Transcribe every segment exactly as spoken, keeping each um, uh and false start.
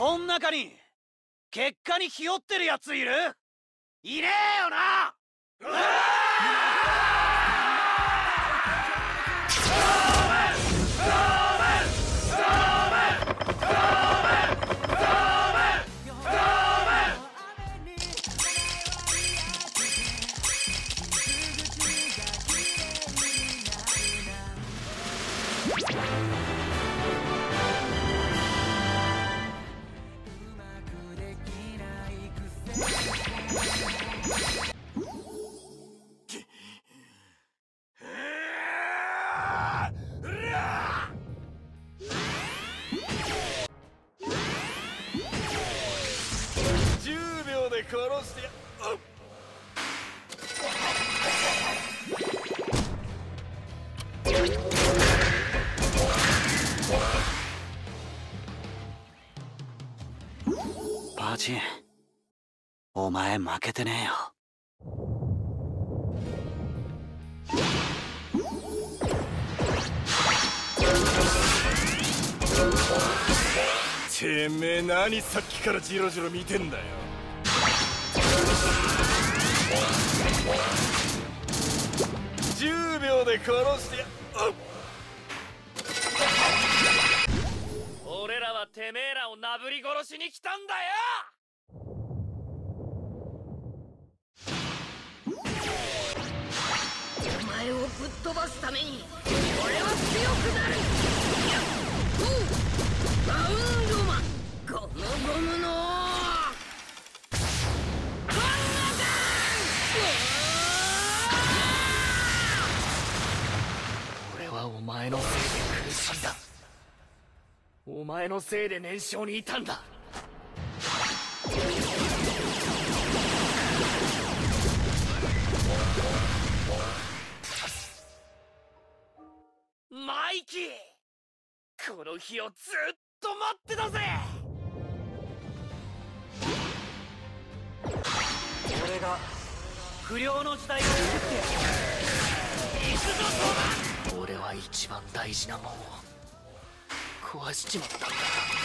こん中に結果にひよってるやついる？いねえよな。うわ殺してやっ。バージン、お前負けてねえよ。 てめえ何さっきからジロジロ見てんだよ。じゅうびょうで殺してやっ。 俺らはてめえらをなぶり殺しに来たんだよ。 お前をぶっ飛ばすために俺は強くなる。バウンドマン、ゴムゴムのお前のせいで苦しんだ。お前のせいで燃焼にいたんだ。マイキー、この日をずっと待ってたぜ。俺が不良の時代を作ってやる。行くぞトーマ。俺は一番大事なもんを壊しちまったんだ。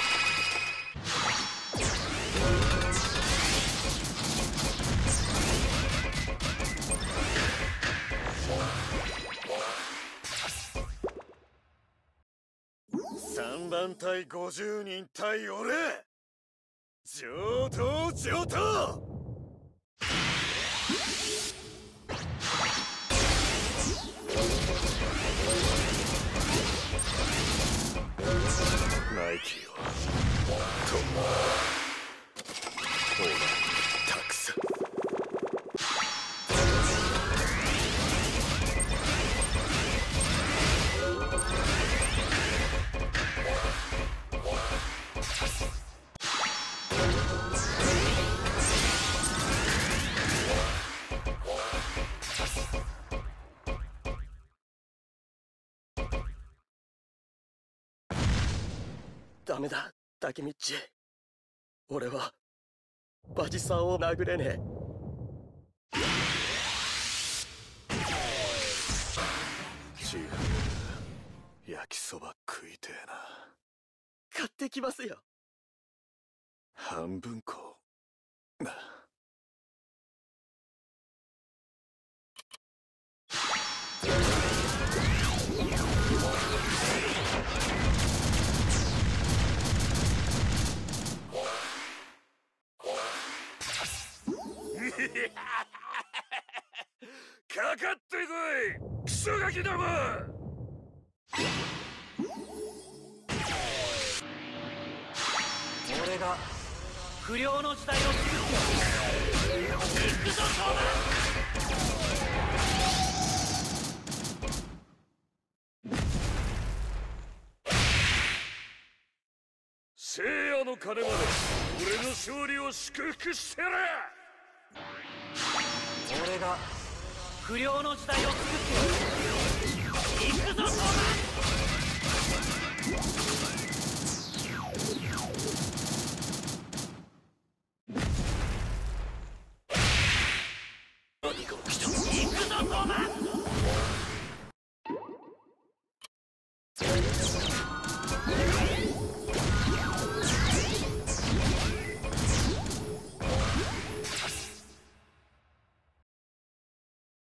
さんばん隊ごじゅうにん対俺、上等上等。マイキーはとお前に託す。 ダメだ、タケミッチ。俺はバジさんを殴れねえ。 チーフ、焼きそば食いてえな。 買ってきますよ。 半分こな。かかってこい、クソガキども。 俺が不良の時代を作ってやる。行くぞトーマ。 聖夜の鐘まで俺の勝利を祝福してやれ。 俺が不良の時代を作ってやる。行くぞトーマ。何が起きた。行くぞトーマ。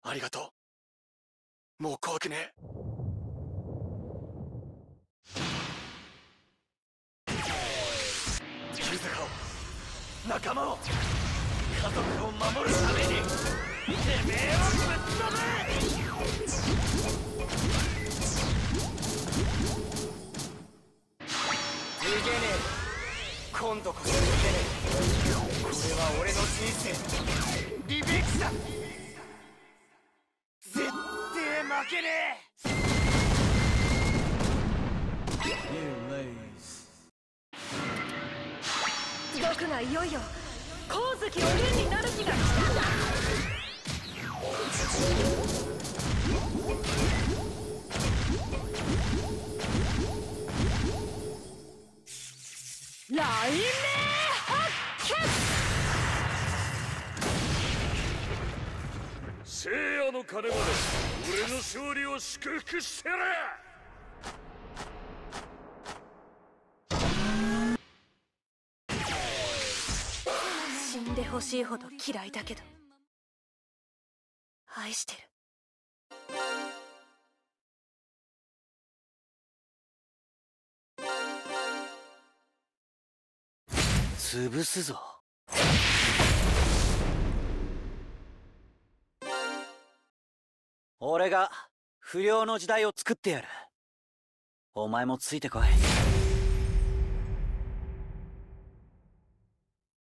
ありがとう。もう怖くねえ。ユズカを、仲間を、家族を守るためにてめえをぶっ飛ぶ。逃げねえ。今度こそ逃げねえ。これは俺の人生リベンジだ。絶対負けねえ。僕がいよいよ光月おでんになる日が来たんだ。雷鳴発見。 聖夜の鐘まで俺の勝利を祝福してる。 死んでほしいほど嫌いだけど愛してる。 潰すぞ。俺が不良の時代を作ってやる。お前もついてこい。